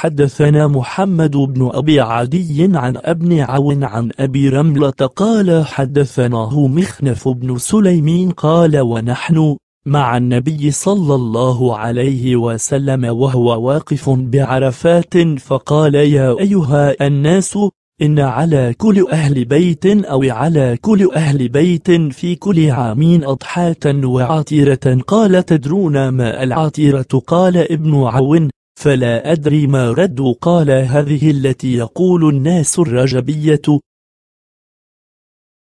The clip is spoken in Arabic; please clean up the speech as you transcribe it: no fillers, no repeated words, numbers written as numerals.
حدثنا محمد بن أبي عدي عن ابن عون عن أبي رملة قال حدثناه مخنف بن سليم قال ونحن مع النبي صلى الله عليه وسلم وهو واقف بعرفات فقال يا أيها الناس إن على كل أهل بيت أو على كل أهل بيت في كل عام أضحاة وعطيرة قال تدرون ما العطيرة قال ابن عون فلا أدري ما رد قال هذه التي يقول الناس الرجبية